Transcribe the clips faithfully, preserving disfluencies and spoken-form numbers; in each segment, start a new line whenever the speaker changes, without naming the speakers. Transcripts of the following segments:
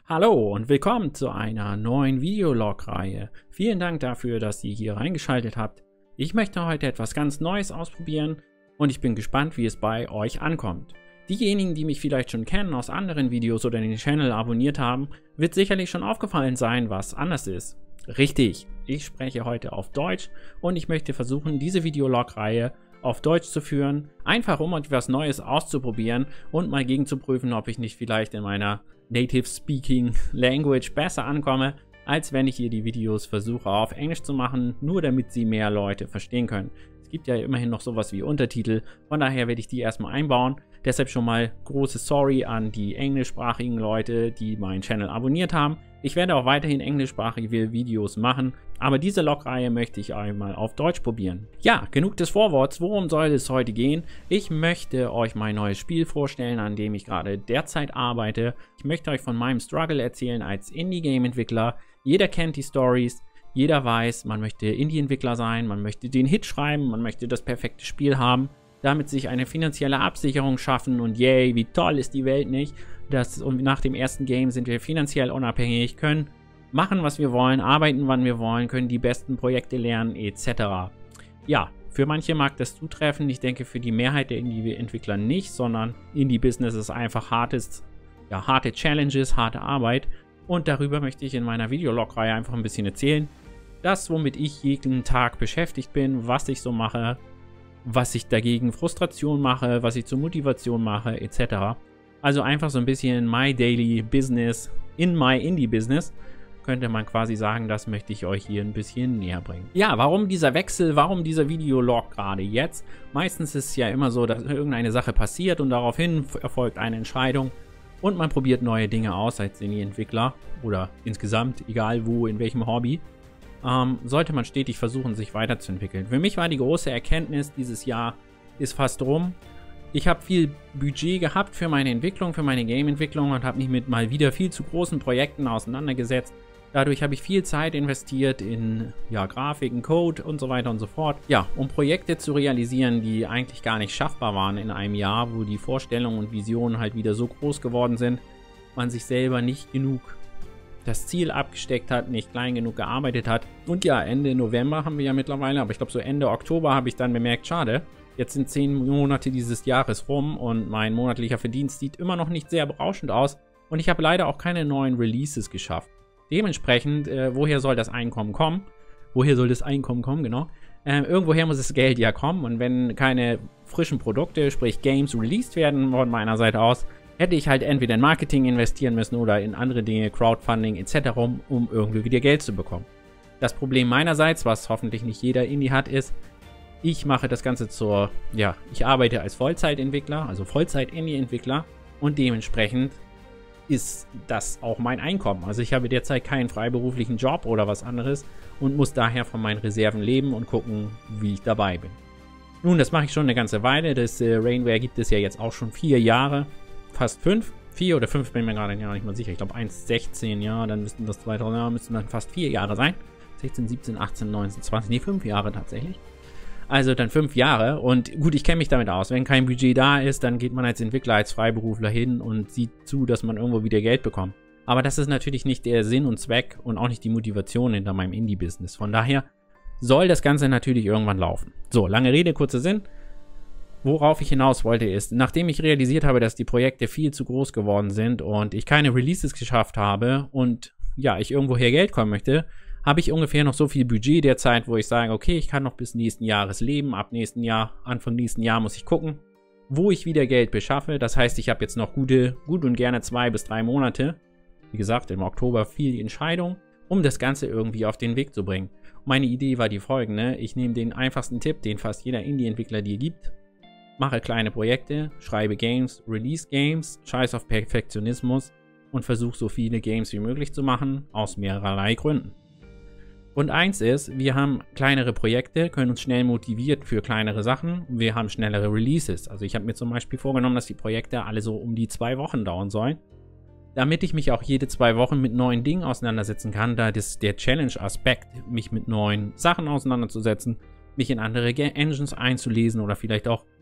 Hallo und willkommen zu einer neuen Videolog-Reihe. Vielen Dank dafür, dass ihr hier reingeschaltet habt. Ich möchte heute etwas ganz Neues ausprobieren und ich bin gespannt, wie es bei euch ankommt. Diejenigen, die mich vielleicht schon kennen aus anderen Videos oder den Channel abonniert haben, wird sicherlich schon aufgefallen sein, was anders ist. Richtig, ich spreche heute auf Deutsch und ich möchte versuchen, diese Videolog-Reihe auf Deutsch zu führen, einfach um etwas Neues auszuprobieren und mal gegenzuprüfen, ob ich nicht vielleicht in meiner Native Speaking Language besser ankomme, als wenn ich hier die Videos versuche auf Englisch zu machen, nur damit sie mehr Leute verstehen können. Es gibt ja immerhin noch sowas wie Untertitel, von daher werde ich die erstmal einbauen. Deshalb schon mal große Sorry an die englischsprachigen Leute, die meinen Channel abonniert haben. Ich werde auch weiterhin englischsprachige Videos machen, aber diese Log-Reihe möchte ich einmal auf Deutsch probieren. Ja, genug des Vorworts, worum soll es heute gehen? Ich möchte euch mein neues Spiel vorstellen, an dem ich gerade derzeit arbeite. Ich möchte euch von meinem Struggle erzählen als Indie-Game-Entwickler. Jeder kennt die Stories. Jeder weiß, man möchte Indie-Entwickler sein, man möchte den Hit schreiben, man möchte das perfekte Spiel haben, damit sich eine finanzielle Absicherung schaffen und yay, wie toll ist die Welt nicht. Das, und nach dem ersten Game sind wir finanziell unabhängig, können machen, was wir wollen, arbeiten, wann wir wollen, können die besten Projekte lernen, et cetera. Ja, für manche mag das zutreffen, ich denke für die Mehrheit der Indie-Entwickler nicht, sondern Indie-Business ist einfach hartes, ja, harte Challenges, harte Arbeit und darüber möchte ich in meiner Videolog-Reihe einfach ein bisschen erzählen. Das, womit ich jeden Tag beschäftigt bin, was ich so mache, was ich dagegen Frustration mache, was ich zur Motivation mache, et cetera. Also einfach so ein bisschen my daily business in my indie business, könnte man quasi sagen, das möchte ich euch hier ein bisschen näher bringen. Ja, warum dieser Wechsel, warum dieser Videolog gerade jetzt? Meistens ist es ja immer so, dass irgendeine Sache passiert und daraufhin erfolgt eine Entscheidung und man probiert neue Dinge aus als Indie-Entwickler oder insgesamt, egal wo, in welchem Hobby. Ähm, sollte man stetig versuchen, sich weiterzuentwickeln. Für mich war die große Erkenntnis, dieses Jahr ist fast rum. Ich habe viel Budget gehabt für meine Entwicklung, für meine Game-Entwicklung und habe mich mit mal wieder viel zu großen Projekten auseinandergesetzt. Dadurch habe ich viel Zeit investiert in ja, Grafiken, Code und so weiter und so fort. Ja, um Projekte zu realisieren, die eigentlich gar nicht schaffbar waren in einem Jahr, wo die Vorstellungen und Visionen halt wieder so groß geworden sind, man sich selber nicht genug das Ziel abgesteckt hat, nicht klein genug gearbeitet hat. Und ja, Ende November haben wir ja mittlerweile, aber ich glaube so Ende Oktober habe ich dann bemerkt, schade, jetzt sind zehn Monate dieses Jahres rum und mein monatlicher Verdienst sieht immer noch nicht sehr berauschend aus und ich habe leider auch keine neuen Releases geschafft. Dementsprechend, äh, woher soll das Einkommen kommen? Woher soll das Einkommen kommen, genau? Ähm, irgendwoher muss das Geld ja kommen und wenn keine frischen Produkte, sprich Games, released werden von meiner Seite aus, hätte ich halt entweder in Marketing investieren müssen oder in andere Dinge, Crowdfunding et cetera, um, um irgendwie wieder Geld zu bekommen. Das Problem meinerseits, was hoffentlich nicht jeder Indie hat, ist, ich mache das Ganze zur, ja, ich arbeite als Vollzeitentwickler, also Vollzeit-Indie-Entwickler und dementsprechend ist das auch mein Einkommen. Also ich habe derzeit keinen freiberuflichen Job oder was anderes und muss daher von meinen Reserven leben und gucken, wie ich dabei bin. Nun, das mache ich schon eine ganze Weile. Das äh, Rainware gibt es ja jetzt auch schon vier Jahre. Fast fünf, vier oder fünf, bin mir gerade ja nicht mal sicher. Ich glaube eins Komma sechzehn, ja, dann müssten das zweitausend, ja, müssten dann fast vier Jahre sein. sechzehn, siebzehn, achtzehn, neunzehn, zwanzig, nee, fünf Jahre tatsächlich. Also dann fünf Jahre und gut, ich kenne mich damit aus. Wenn kein Budget da ist, dann geht man als Entwickler, als Freiberufler hin und sieht zu, dass man irgendwo wieder Geld bekommt. Aber das ist natürlich nicht der Sinn und Zweck und auch nicht die Motivation hinter meinem Indie-Business. Von daher soll das Ganze natürlich irgendwann laufen. So, lange Rede, kurzer Sinn. Worauf ich hinaus wollte ist, nachdem ich realisiert habe, dass die Projekte viel zu groß geworden sind und ich keine Releases geschafft habe und ja, ich irgendwoher Geld kommen möchte, habe ich ungefähr noch so viel Budget derzeit, wo ich sage, okay, ich kann noch bis nächsten Jahres leben, ab nächsten Jahr, Anfang nächsten Jahr muss ich gucken, wo ich wieder Geld beschaffe. Das heißt, ich habe jetzt noch gute, gut und gerne zwei bis drei Monate, wie gesagt, im Oktober fiel die Entscheidung, um das Ganze irgendwie auf den Weg zu bringen. Meine Idee war die folgende, ich nehme den einfachsten Tipp, den fast jeder Indie-Entwickler dir gibt, mache kleine Projekte, schreibe Games, release Games, scheiß auf Perfektionismus und versuche so viele Games wie möglich zu machen, aus mehrerlei Gründen. Und eins ist, wir haben kleinere Projekte, können uns schnell motiviert für kleinere Sachen, wir haben schnellere Releases. Also ich habe mir zum Beispiel vorgenommen, dass die Projekte alle so um die zwei Wochen dauern sollen, damit ich mich auch jede zwei Wochen mit neuen Dingen auseinandersetzen kann, da das der Challenge-Aspekt, mich mit neuen Sachen auseinanderzusetzen, mich in andere Engines einzulesen oder vielleicht auch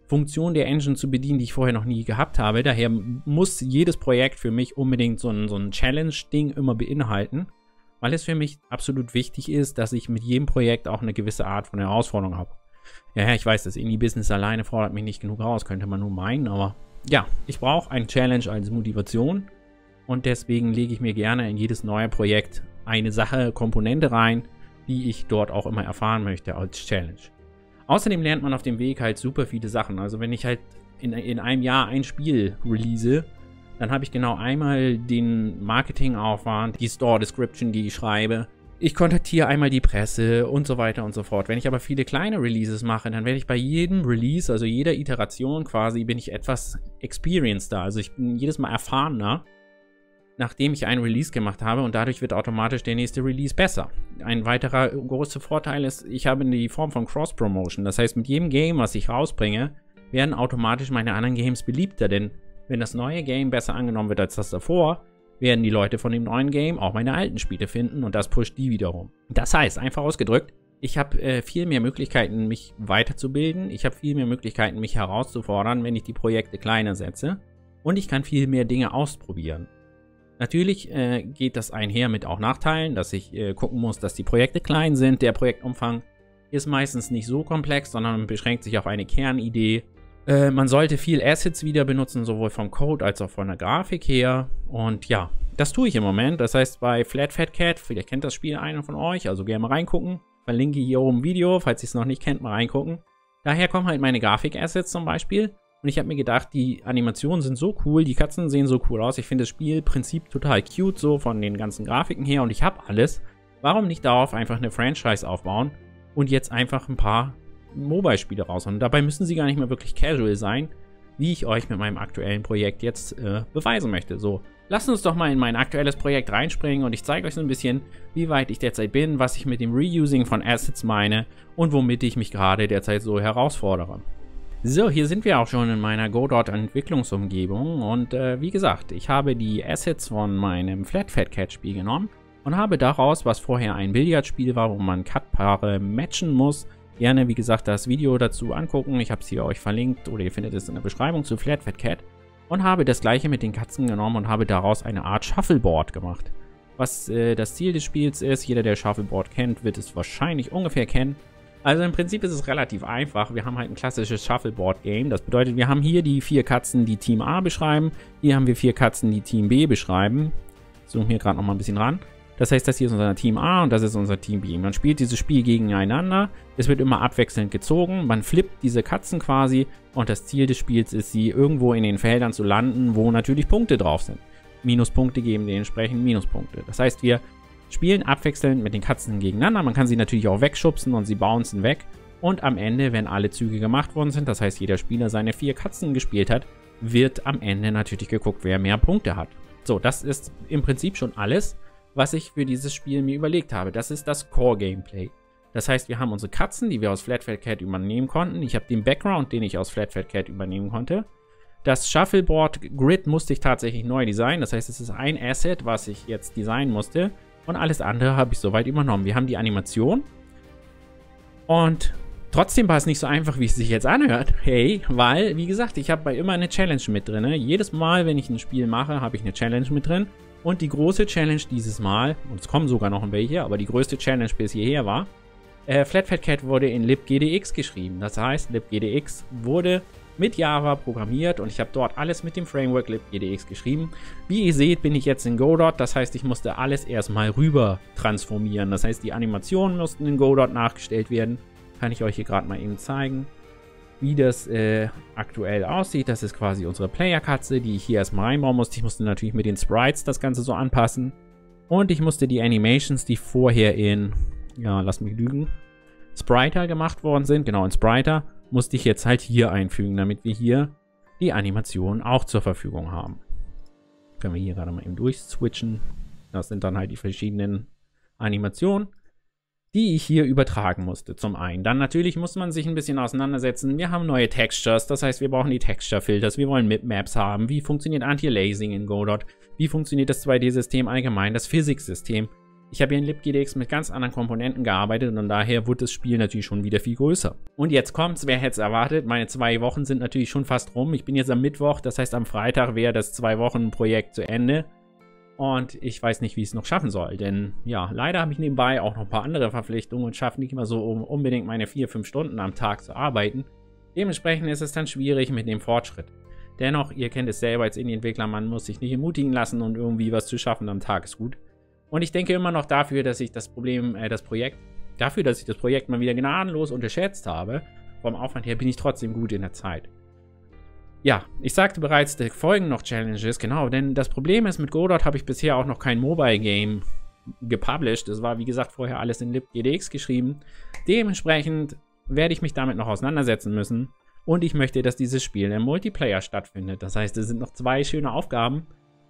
Funktionen der Engine zu bedienen, die ich vorher noch nie gehabt habe. Daher muss jedes Projekt für mich unbedingt so ein, so ein Challenge-Ding immer beinhalten, weil es für mich absolut wichtig ist, dass ich mit jedem Projekt auch eine gewisse Art von Herausforderung habe. Ja, ich weiß, das Indie-Business alleine fordert mich nicht genug raus, könnte man nur meinen, aber ja, ich brauche ein Challenge als Motivation und deswegen lege ich mir gerne in jedes neue Projekt eine Sache, Komponente rein, die ich dort auch immer erfahren möchte als Challenge. Außerdem lernt man auf dem Weg halt super viele Sachen. Also wenn ich halt in, in einem Jahr ein Spiel release, dann habe ich genau einmal den Marketingaufwand, die Store-Description, die ich schreibe. Ich kontaktiere einmal die Presse und so weiter und so fort. Wenn ich aber viele kleine Releases mache, dann werde ich bei jedem Release, also jeder Iteration quasi, bin ich etwas experienceder. Also ich bin jedes Mal erfahrener, nachdem ich einen Release gemacht habe und dadurch wird automatisch der nächste Release besser. Ein weiterer großer Vorteil ist, ich habe die Form von Cross-Promotion. Das heißt, mit jedem Game, was ich rausbringe, werden automatisch meine anderen Games beliebter, denn wenn das neue Game besser angenommen wird als das davor, werden die Leute von dem neuen Game auch meine alten Spiele finden und das pusht die wiederum. Das heißt, einfach ausgedrückt, ich habe äh, viel mehr Möglichkeiten, mich weiterzubilden. Ich habe viel mehr Möglichkeiten, mich herauszufordern, wenn ich die Projekte kleiner setze und ich kann viel mehr Dinge ausprobieren. Natürlich äh, geht das einher mit auch Nachteilen, dass ich äh, gucken muss, dass die Projekte klein sind. Der Projektumfang ist meistens nicht so komplex, sondern beschränkt sich auf eine Kernidee. Äh, man sollte viel Assets wieder benutzen, sowohl vom Code als auch von der Grafik her. Und ja, das tue ich im Moment. Das heißt, bei Flat Fat Cat, vielleicht kennt das Spiel einer von euch, also gerne mal reingucken. Verlinke hier oben ein Video, falls ihr es noch nicht kennt, mal reingucken. Daher kommen halt meine Grafik-Assets zum Beispiel. Und ich habe mir gedacht, die Animationen sind so cool, die Katzen sehen so cool aus. Ich finde das Spielprinzip total cute, so von den ganzen Grafiken her. Und ich habe alles. Warum nicht darauf einfach eine Franchise aufbauen und jetzt einfach ein paar Mobile-Spiele raushauen? Und dabei müssen sie gar nicht mehr wirklich casual sein, wie ich euch mit meinem aktuellen Projekt jetzt äh, beweisen möchte. So, lasst uns doch mal in mein aktuelles Projekt reinspringen und ich zeige euch so ein bisschen, wie weit ich derzeit bin, was ich mit dem Reusing von Assets meine und womit ich mich gerade derzeit so herausfordere. So, hier sind wir auch schon in meiner Godot Entwicklungsumgebung und äh, wie gesagt, ich habe die Assets von meinem Flat Fat Cat Spiel genommen und habe daraus, was vorher ein Billardspiel war, wo man Cut-Paare matchen muss, gerne, wie gesagt, das Video dazu angucken. Ich habe es hier euch verlinkt oder ihr findet es in der Beschreibung zu Flat Fat Cat und habe das gleiche mit den Katzen genommen und habe daraus eine Art Shuffleboard gemacht. Was äh, das Ziel des Spiels ist, jeder, der Shuffleboard kennt, wird es wahrscheinlich ungefähr kennen. Also im Prinzip ist es relativ einfach. Wir haben halt ein klassisches Shuffleboard-Game. Das bedeutet, wir haben hier die vier Katzen, die Team A beschreiben. Hier haben wir vier Katzen, die Team B beschreiben. Ich zoome hier gerade nochmal ein bisschen ran. Das heißt, das hier ist unser Team A und das ist unser Team B. Man spielt dieses Spiel gegeneinander. Es wird immer abwechselnd gezogen. Man flippt diese Katzen quasi. Und das Ziel des Spiels ist, sie irgendwo in den Feldern zu landen, wo natürlich Punkte drauf sind. Minuspunkte geben dementsprechend Minuspunkte. Das heißt, wir spielen abwechselnd mit den Katzen gegeneinander. Man kann sie natürlich auch wegschubsen und sie bouncen weg. Und am Ende, wenn alle Züge gemacht worden sind, das heißt, jeder Spieler seine vier Katzen gespielt hat, wird am Ende natürlich geguckt, wer mehr Punkte hat. So, das ist im Prinzip schon alles, was ich für dieses Spiel mir überlegt habe. Das ist das Core-Gameplay. Das heißt, wir haben unsere Katzen, die wir aus Flat Fat Cat übernehmen konnten. Ich habe den Background, den ich aus Flat Fat Cat übernehmen konnte. Das Shuffleboard Grid musste ich tatsächlich neu designen. Das heißt, es ist ein Asset, was ich jetzt designen musste. Und alles andere habe ich soweit übernommen. Wir haben die Animation. Und trotzdem war es nicht so einfach, wie es sich jetzt anhört. Hey, weil, wie gesagt, ich habe bei immer eine Challenge mit drin. Jedes Mal, wenn ich ein Spiel mache, habe ich eine Challenge mit drin. Und die große Challenge dieses Mal, und es kommen sogar noch ein welche, aber die größte Challenge bis hierher war, äh, Flat Fat Cat wurde in libgdx geschrieben. Das heißt, libgdx wurde mit Java programmiert und ich habe dort alles mit dem Framework libgdx geschrieben. Wie ihr seht, bin ich jetzt in Godot, das heißt, ich musste alles erstmal rüber transformieren. Das heißt, die Animationen mussten in Godot nachgestellt werden. Kann ich euch hier gerade mal eben zeigen, wie das äh, aktuell aussieht. Das ist quasi unsere Player-Katze, die ich hier erstmal reinbauen musste. Ich musste natürlich mit den Sprites das Ganze so anpassen. Und ich musste die Animations, die vorher in, ja, lass mich lügen, Spriter gemacht worden sind, genau in Spriter, musste ich jetzt halt hier einfügen, damit wir hier die Animation auch zur Verfügung haben. Können wir hier gerade mal eben durchswitchen. Das sind dann halt die verschiedenen Animationen, die ich hier übertragen musste, zum einen. Dann natürlich muss man sich ein bisschen auseinandersetzen. Wir haben neue Textures, das heißt, wir brauchen die Texture-Filters, wir wollen Mip-Maps haben. Wie funktioniert Anti-Aliasing in Godot? Wie funktioniert das zwei D-System allgemein, das Physics-System? Ich habe hier in LibGDX mit ganz anderen Komponenten gearbeitet und daher wird das Spiel natürlich schon wieder viel größer. Und jetzt kommt's, wer hätte es erwartet, meine zwei Wochen sind natürlich schon fast rum. Ich bin jetzt am Mittwoch, das heißt am Freitag wäre das Zwei-Wochen-Projekt zu Ende. Und ich weiß nicht, wie ich es noch schaffen soll, denn ja, leider habe ich nebenbei auch noch ein paar andere Verpflichtungen und schaffe nicht immer so um unbedingt meine vier, fünf Stunden am Tag zu arbeiten. Dementsprechend ist es dann schwierig mit dem Fortschritt. Dennoch, ihr kennt es selber als Indie-Entwickler, man muss sich nicht ermutigen lassen und irgendwie was zu schaffen am Tag ist gut. Und ich denke immer noch dafür, dass ich das Problem, äh, das Projekt, dafür, dass ich das Projekt mal wieder gnadenlos unterschätzt habe, vom Aufwand her bin ich trotzdem gut in der Zeit. Ja, ich sagte bereits, da folgen noch Challenges, genau, denn das Problem ist, mit Godot habe ich bisher auch noch kein Mobile-Game gepublished. Das war, wie gesagt, vorher alles in LibGDX geschrieben. Dementsprechend werde ich mich damit noch auseinandersetzen müssen. Und ich möchte, dass dieses Spiel im Multiplayer stattfindet. Das heißt, es sind noch zwei schöne Aufgaben,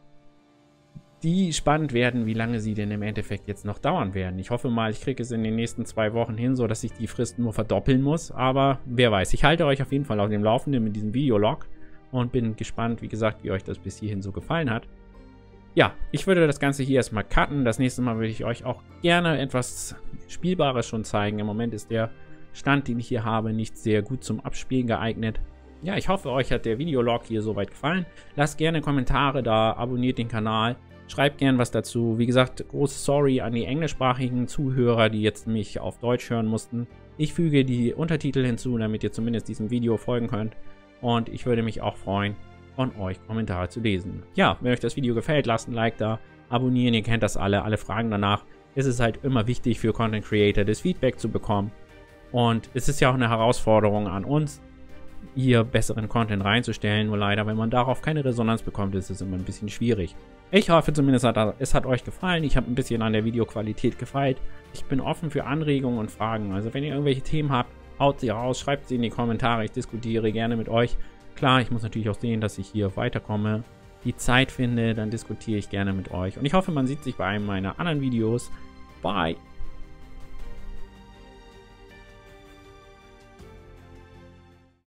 die spannend werden, wie lange sie denn im Endeffekt jetzt noch dauern werden. Ich hoffe mal, ich kriege es in den nächsten zwei Wochen hin, so dass ich die Frist nur verdoppeln muss. Aber wer weiß, ich halte euch auf jeden Fall auf dem Laufenden mit diesem Videolog und bin gespannt, wie gesagt, wie euch das bis hierhin so gefallen hat. Ja, ich würde das Ganze hier erstmal cutten. Das nächste Mal würde ich euch auch gerne etwas Spielbares schon zeigen. Im Moment ist der Stand, den ich hier habe, nicht sehr gut zum Abspielen geeignet. Ja, ich hoffe, euch hat der Videolog hier soweit gefallen. Lasst gerne Kommentare da, abonniert den Kanal. Schreibt gern was dazu. Wie gesagt, große Sorry an die englischsprachigen Zuhörer, die jetzt mich auf Deutsch hören mussten. Ich füge die Untertitel hinzu, damit ihr zumindest diesem Video folgen könnt. Und ich würde mich auch freuen, von euch Kommentare zu lesen. Ja, wenn euch das Video gefällt, lasst ein Like da, abonnieren, ihr kennt das alle, alle Fragen danach. Es ist halt immer wichtig für Content Creator, das Feedback zu bekommen. Und es ist ja auch eine Herausforderung an uns, hier besseren Content reinzustellen. Nur leider, wenn man darauf keine Resonanz bekommt, ist es immer ein bisschen schwierig. Ich hoffe zumindest, es hat euch gefallen. Ich habe ein bisschen an der Videoqualität gefeilt. Ich bin offen für Anregungen und Fragen. Also wenn ihr irgendwelche Themen habt, haut sie raus, schreibt sie in die Kommentare. Ich diskutiere gerne mit euch. Klar, ich muss natürlich auch sehen, dass ich hier weiterkomme, die Zeit finde, dann diskutiere ich gerne mit euch. Und ich hoffe, man sieht sich bei einem meiner anderen Videos. Bye!